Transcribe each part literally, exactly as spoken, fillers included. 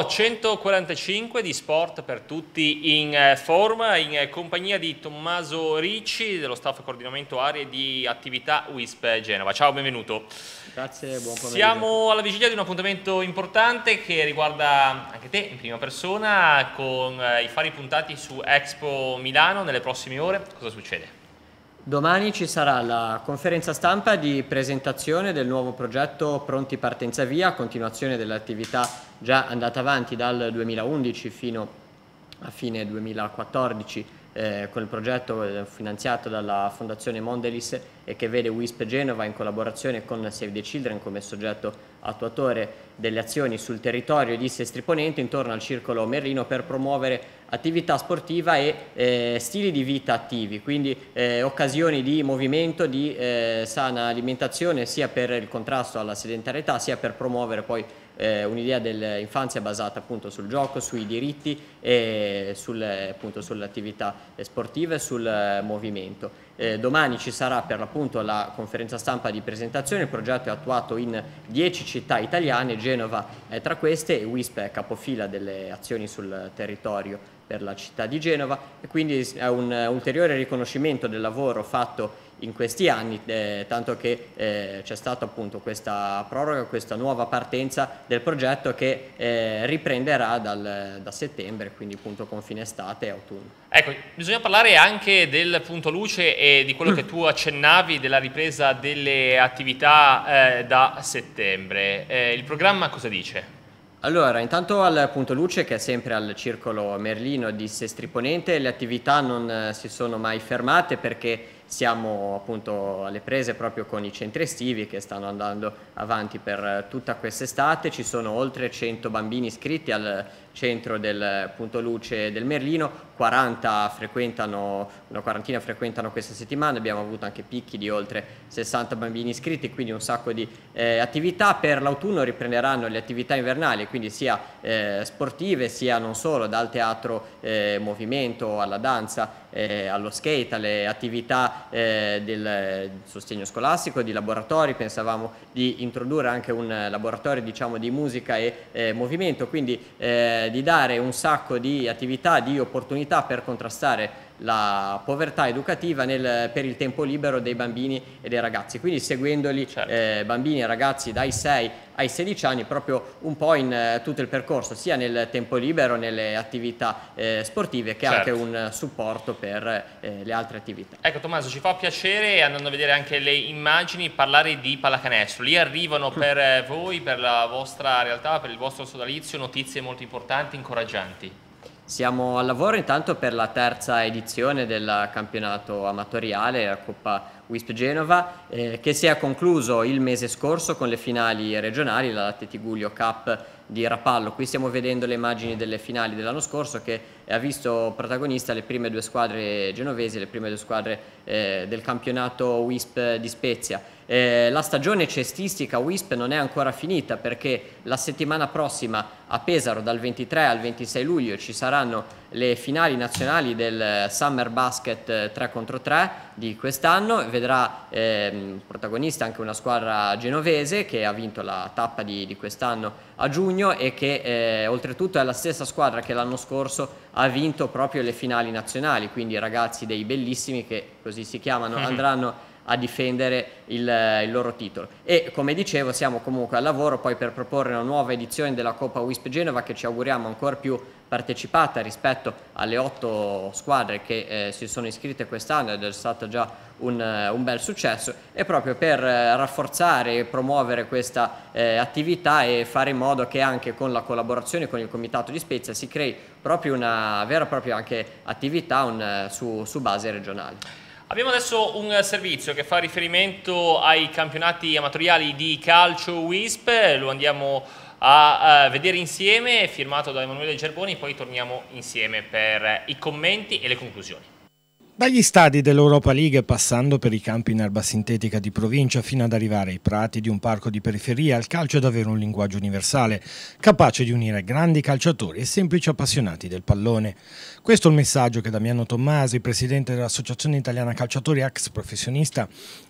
centoquarantacinque di Sport per Tutti in forma, in compagnia di Tommaso Ricci, dello staff coordinamento aree di attività U I S P Genova. Ciao, benvenuto. Grazie, buon pomeriggio. Siamo alla vigilia di un appuntamento importante che riguarda anche te in prima persona, con i fari puntati su Expo Milano nelle prossime ore. Cosa succede? Domani ci sarà la conferenza stampa di presentazione del nuovo progetto Pronti Partenza Via, continuazione dell'attività già andata avanti dal duemilaundici fino a fine duemilaquattordici eh, con il progetto eh, finanziato dalla Fondazione Mondellis e che vede U I S P Genova in collaborazione con Save the Children come soggetto attuatore delle azioni sul territorio di Sestri Ponente intorno al Circolo Merlino per promuovere attività sportiva e eh, stili di vita attivi, quindi eh, occasioni di movimento, di eh, sana alimentazione sia per il contrasto alla sedentarietà sia per promuovere poi eh, un'idea dell'infanzia basata appunto sul gioco, sui diritti e sulle, appunto, sulle attività sportive e sul eh, movimento. Eh, domani ci sarà per l'appunto la conferenza stampa di presentazione, il progetto è attuato in dieci città italiane, Genova è tra queste e U I S P è capofila delle azioni sul territorio per la città di Genova e quindi è un ulteriore riconoscimento del lavoro fatto in questi anni, eh, tanto che eh, c'è stata appunto questa proroga, questa nuova partenza del progetto che eh, riprenderà dal, da settembre, quindi appunto con fine estate e autunno. Ecco, bisogna parlare anche del punto luce e di quello che tu accennavi della ripresa delle attività eh, da settembre. Eh, il programma cosa dice? Allora, intanto al punto luce che è sempre al Circolo Merlino di Sestri Ponente, le attività non eh, si sono mai fermate perché siamo appunto alle prese proprio con i centri estivi che stanno andando avanti per tutta quest'estate. Ci sono oltre cento bambini iscritti al centro del punto luce del Merlino, quaranta frequentano, una quarantina frequentano questa settimana, abbiamo avuto anche picchi di oltre sessanta bambini iscritti, quindi un sacco di eh, attività. Per l'autunno riprenderanno le attività invernali, quindi sia eh, sportive sia non solo, dal teatro eh, movimento alla danza, eh, allo skate, alle attività eh, del sostegno scolastico, di laboratori. Pensavamo di introdurre anche un laboratorio diciamo di musica e eh, movimento, quindi eh, di dare un sacco di attività, di opportunità per contrastare la povertà educativa nel, per il tempo libero dei bambini e dei ragazzi, quindi seguendoli certo. eh, bambini e ragazzi dai sei ai sedici anni proprio un po' in eh, tutto il percorso, sia nel tempo libero, nelle attività eh, sportive che certo. anche un supporto per eh, le altre attività. Ecco Tommaso, ci fa piacere, andando a vedere anche le immagini, parlare di pallacanestro. Lì arrivano per voi, per la vostra realtà, per il vostro sodalizio, notizie molto importanti, incoraggianti. Siamo al lavoro intanto per la terza edizione del campionato amatoriale, la Coppa U I S P Genova, eh, che si è concluso il mese scorso con le finali regionali, la Latte Tigullio Cup di Rapallo. Qui stiamo vedendo le immagini delle finali dell'anno scorso che ha visto protagonista le prime due squadre genovesi, le prime due squadre eh, del campionato U I S P di Spezia. Eh, la stagione cestistica U I S P non è ancora finita perché la settimana prossima a Pesaro dal ventitré al ventisei luglio ci saranno le finali nazionali del Summer Basket tre contro tre di quest'anno. Vedrà eh, protagonista anche una squadra genovese che ha vinto la tappa di, di quest'anno a giugno e che eh, oltretutto è la stessa squadra che l'anno scorso ha vinto proprio le finali nazionali, quindi i ragazzi dei Bellissimi, che così si chiamano, andranno a difendere il, il loro titolo. E come dicevo siamo comunque al lavoro poi per proporre una nuova edizione della Coppa U I S P Genova che ci auguriamo ancora più partecipata rispetto alle otto squadre che eh, si sono iscritte quest'anno ed è stato già un, un bel successo, e proprio per eh, rafforzare e promuovere questa eh, attività e fare in modo che anche con la collaborazione con il Comitato di Spezia si crei proprio una vera e propria anche attività un, su, su base regionale. Abbiamo adesso un servizio che fa riferimento ai campionati amatoriali di calcio U I S P, lo andiamo a, a vedere insieme, firmato da Emanuele Gerboni, poi torniamo insieme per i commenti e le conclusioni. Dagli stadi dell'Europa League, passando per i campi in erba sintetica di provincia fino ad arrivare ai prati di un parco di periferia, il calcio è davvero un linguaggio universale, capace di unire grandi calciatori e semplici appassionati del pallone. Questo è il messaggio che Damiano Tommasi, presidente dell'Associazione Italiana Calciatori ex professionista,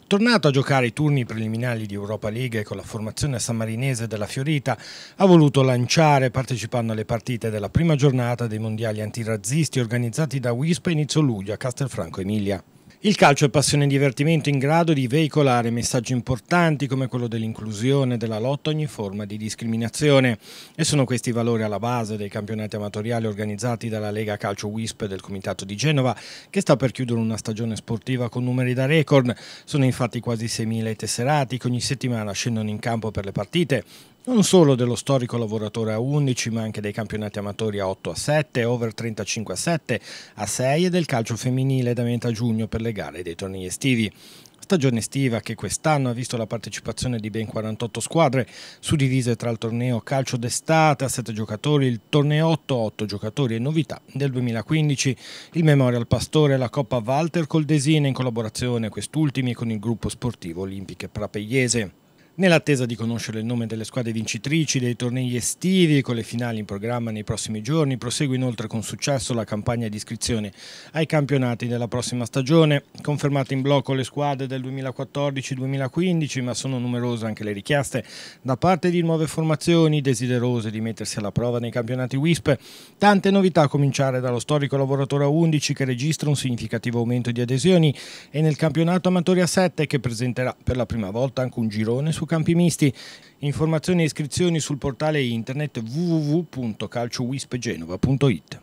Tornato a giocare i turni preliminari di Europa League con la formazione sammarinese della Fiorita, ha voluto lanciare partecipando alle partite della prima giornata dei mondiali antirazzisti organizzati da Wisp a inizio luglio a Castelfranco Emilia. Il calcio è passione e divertimento in grado di veicolare messaggi importanti come quello dell'inclusione e della lotta a ogni forma di discriminazione, e sono questi i valori alla base dei campionati amatoriali organizzati dalla Lega Calcio Wisp e del Comitato di Genova, che sta per chiudere una stagione sportiva con numeri da record. Sono infatti quasi seimila i tesserati che ogni settimana scendono in campo per le partite, non solo dello storico lavoratore a undici, ma anche dei campionati amatori a otto a sette, over trentacinque a sette, a sei e del calcio femminile da metà giugno per le gare dei tornei estivi. Stagione estiva che quest'anno ha visto la partecipazione di ben quarantotto squadre, suddivise tra il torneo calcio d'estate a sette giocatori, il torneo otto a otto giocatori e novità del duemilaquindici, il Memorial Pastore e la Coppa Walter Coldesina in collaborazione quest'ultimi con il gruppo sportivo Olimpiche Prapegliese. Nell'attesa di conoscere il nome delle squadre vincitrici dei tornei estivi con le finali in programma nei prossimi giorni, prosegue inoltre con successo la campagna di iscrizione ai campionati della prossima stagione. Confermate in blocco le squadre del duemilaquattordici duemilaquindici, ma sono numerose anche le richieste da parte di nuove formazioni desiderose di mettersi alla prova nei campionati Wisp. Tante novità a cominciare dallo storico lavoratore a undici che registra un significativo aumento di adesioni e nel campionato amatori a sette che presenterà per la prima volta anche un girone su campi misti. Informazioni e iscrizioni sul portale internet w w w punto calciowispgenova punto it.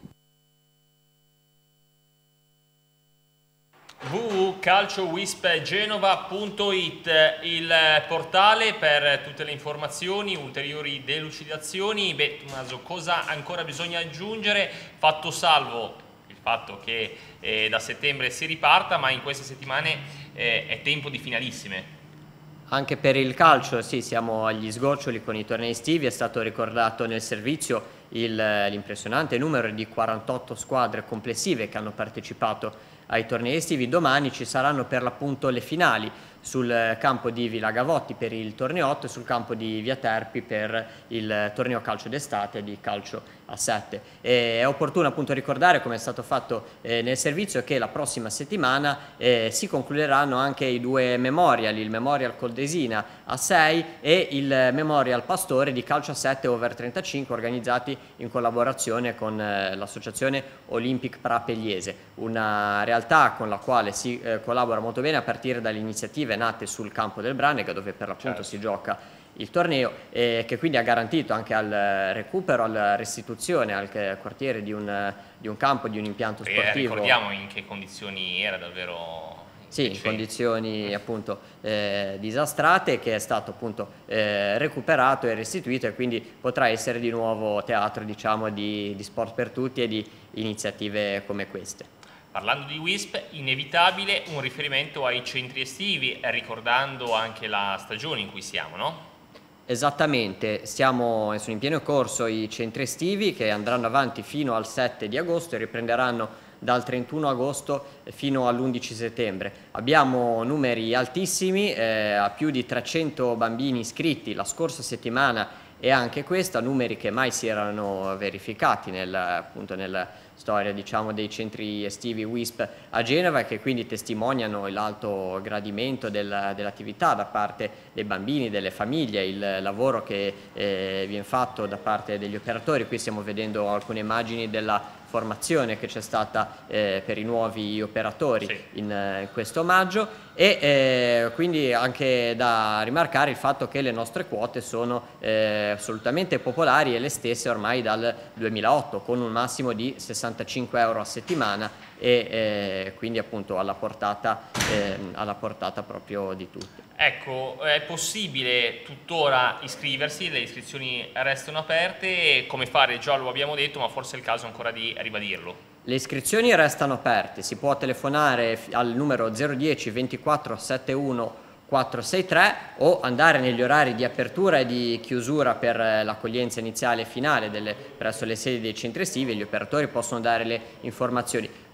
w w w punto calciowispgenova punto it, il portale per tutte le informazioni, ulteriori delucidazioni. Beh, Tommaso, cosa ancora bisogna aggiungere? Fatto salvo il fatto che eh, da settembre si riparta, ma in queste settimane eh, è tempo di finalissime. Anche per il calcio, sì, siamo agli sgoccioli con i tornei estivi. È stato ricordato nel servizio l'impressionante numero di quarantotto squadre complessive che hanno partecipato ai tornei estivi. Domani ci saranno per l'appunto le finali sul campo di Villa Gavotti per il torneo otto e sul campo di Via Terpi per il torneo calcio d'estate di calcio a sette. E è opportuno appunto ricordare, come è stato fatto eh, nel servizio, che la prossima settimana eh, si concluderanno anche i due memorial, il Memorial Coldesina a sei e il Memorial Pastore di calcio a sette over trentacinque, organizzati in collaborazione con eh, l'associazione Olimpic Prapegliese, una realtà con la quale si eh, collabora molto bene a partire dalle iniziative nate sul campo del Brannega, dove per l'appunto certo. si gioca il torneo, eh, che quindi ha garantito anche al recupero, alla restituzione al quartiere di un, di un campo, di un impianto sportivo. E ricordiamo in che condizioni era davvero... Sì, in condizioni appunto eh, disastrate, che è stato appunto eh, recuperato e restituito, e quindi potrà essere di nuovo teatro, diciamo, di, di sport per tutti e di iniziative come queste. Parlando di Wisp, inevitabile un riferimento ai centri estivi, ricordando anche la stagione in cui siamo, no? Esattamente, stiamo, sono in pieno corso i centri estivi che andranno avanti fino al sette di agosto e riprenderanno dal trentuno agosto fino all'undici settembre. Abbiamo numeri altissimi, eh, a più di trecento bambini iscritti la scorsa settimana e anche questa, numeri che mai si erano verificati nel, appunto nella storia, diciamo, dei centri estivi Wisp a Genova, e che quindi testimoniano l'alto gradimento del, dell'attività da parte dei bambini, delle famiglie, il lavoro che eh, viene fatto da parte degli operatori. Qui stiamo vedendo alcune immagini della formazione che c'è stata eh, per i nuovi operatori sì. in, in questo omaggio, e eh, quindi anche da rimarcare il fatto che le nostre quote sono eh, assolutamente popolari e le stesse ormai dal duemilaotto, con un massimo di sessantacinque euro a settimana, e eh, quindi appunto alla portata, eh, alla portata proprio di tutti. Ecco, è possibile tuttora iscriversi, le iscrizioni restano aperte. Come fare? Già lo abbiamo detto, ma forse è il caso ancora di ribadirlo. Le iscrizioni restano aperte, si può telefonare al numero zero dieci ventiquattro settantuno quattrocentosessantatré o andare negli orari di apertura e di chiusura per l'accoglienza iniziale e finale delle, presso le sedi dei centri estivi, e gli operatori possono dare le informazioni.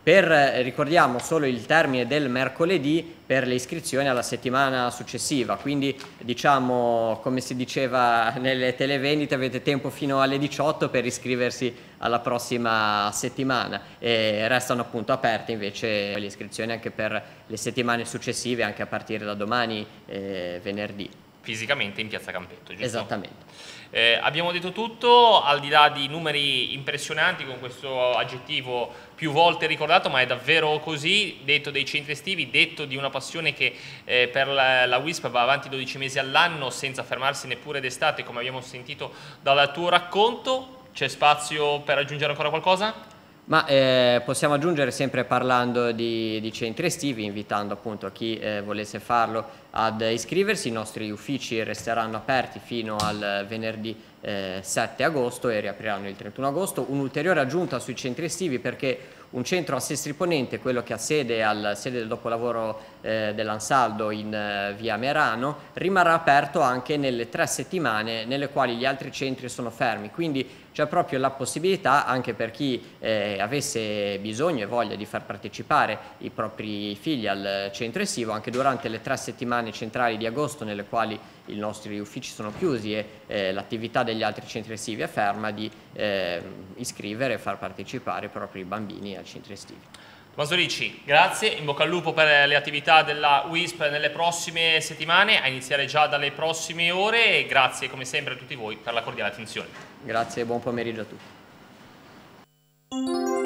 Per, ricordiamo, solo il termine del mercoledì per le iscrizioni alla settimana successiva, quindi diciamo, come si diceva nelle televendite, avete tempo fino alle diciotto per iscriversi alla prossima settimana, e restano appunto aperte invece le iscrizioni anche per le settimane successive, anche a partire da domani, eh, venerdì. Fisicamente in Piazza Campetto, giusto? Esattamente. Eh, abbiamo detto tutto, al di là di numeri impressionanti, con questo aggettivo più volte ricordato, ma è davvero così, detto dei centri estivi, detto di una passione che eh, per la, la W I S P va avanti dodici mesi all'anno senza fermarsi neppure d'estate, come abbiamo sentito dal tuo racconto. C'è spazio per aggiungere ancora qualcosa? Ma eh, possiamo aggiungere, sempre parlando di, di centri estivi, invitando appunto chi eh, volesse farlo ad iscriversi. I nostri uffici resteranno aperti fino al venerdì eh, sette agosto e riapriranno il trentuno agosto. Un'ulteriore aggiunta sui centri estivi, perché un centro a Sestri Ponente, quello che ha sede al sede del dopolavoro eh, dell'Ansaldo in eh, via Merano, rimarrà aperto anche nelle tre settimane nelle quali gli altri centri sono fermi, quindi c'è proprio la possibilità, anche per chi eh, avesse bisogno e voglia di far partecipare i propri figli al centro estivo, anche durante le tre settimane centrali di agosto, nelle quali i nostri uffici sono chiusi e eh, l'attività degli altri centri estivi è ferma, di eh, iscrivere e far partecipare i propri bambini ai centri estivi. Tommaso Ricci, grazie, in bocca al lupo per le attività della W I S P nelle prossime settimane, a iniziare già dalle prossime ore, e grazie come sempre a tutti voi per la cordiale attenzione. Grazie e buon pomeriggio a tutti.